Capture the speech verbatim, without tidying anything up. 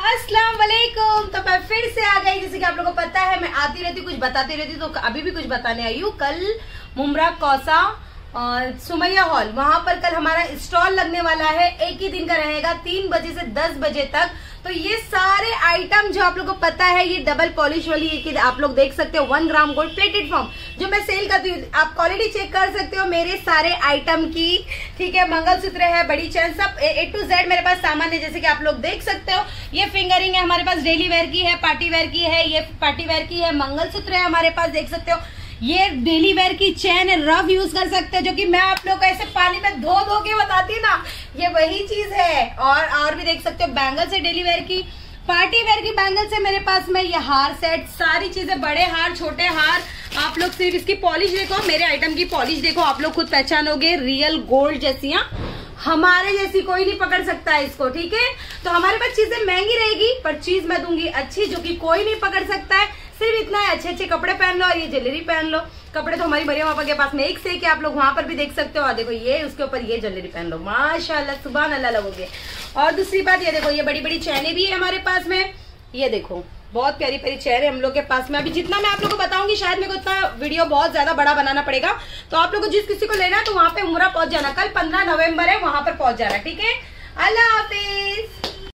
अस्सलाम वालेकुम। तो मैं फिर से आ गई। जैसे कि आप लोगों को पता है मैं आती रहती कुछ बताती रहती, तो अभी भी कुछ बताने आई हूँ। कल मुमरा कौसा सुमैया हॉल, वहां पर कल हमारा स्टॉल लगने वाला है। एक ही दिन का रहेगा, तीन बजे से दस बजे तक। तो ये सारे आइटम जो आप लोगों को पता है, ये डबल पॉलिश वाली एक आप लोग देख सकते हो, one gram gold plated form जो मैं सेल करती हूँ। आप क्वालिटी चेक कर सकते हो मेरे सारे आइटम की। ठीक है, मंगलसूत्र है, बड़ी चैन, सब ए टू जेड मेरे पास सामान है। जैसे कि आप लोग देख सकते हो, ये फिंगरिंग है हमारे पास, डेली वेयर की है, पार्टी वेयर की है, ये पार्टी वेयर की है। मंगलसूत्र है हमारे पास, देख सकते हो। ये डेली वेयर की चैन है, रफ यूज कर सकते हो, जो कि मैं आप लोग को ऐसे पानी में धो धो के बताती ना, ये वही चीज है। और और भी देख सकते हो, बैंगल्स है डेली वेयर की, पार्टी वेयर की बैंगल्स है मेरे पास में। ये हार सेट, सारी चीजें, बड़े हार, छोटे हार। आप लोग सिर्फ इसकी पॉलिश देखो, मेरे आइटम की पॉलिश देखो, आप लोग खुद पहचानोगे, रियल गोल्ड जैसी। हमारे जैसी कोई नहीं पकड़ सकता है इसको। ठीक है, तो हमारे पास चीजें महंगी रहेगी, पर चीज मैं दूंगी अच्छी, जो कि कोई नहीं पकड़ सकता है। सिर्फ इतना है, अच्छे अच्छे कपड़े पहन लो और ये ज्वेलरी पहन लो। कपड़े तो हमारी मरियम पापा के पास में एक से एक, आप लोग वहां पर भी देख सकते हो। और देखो, ये उसके ऊपर ये ज्वेलरी पहन लो, माशाल्लाह सुभान अल्लाह लगोगे। और दूसरी बात, ये देखो, ये बड़ी बड़ी चैनें भी है हमारे पास में। ये देखो, बहुत प्यारी प्यारी चेयर है हम लोग के पास में। अभी जितना मैं आप लोगों को बताऊंगी, शायद मेरे को इतना वीडियो बहुत ज्यादा बड़ा बनाना पड़ेगा। तो आप लोगों को जिस किसी को लेना है, तो वहां पे उमरा पहुंच जाना। कल पंद्रह नवंबर है, वहां पर पहुंच जाना। ठीक है, अल्लाह हाफिज।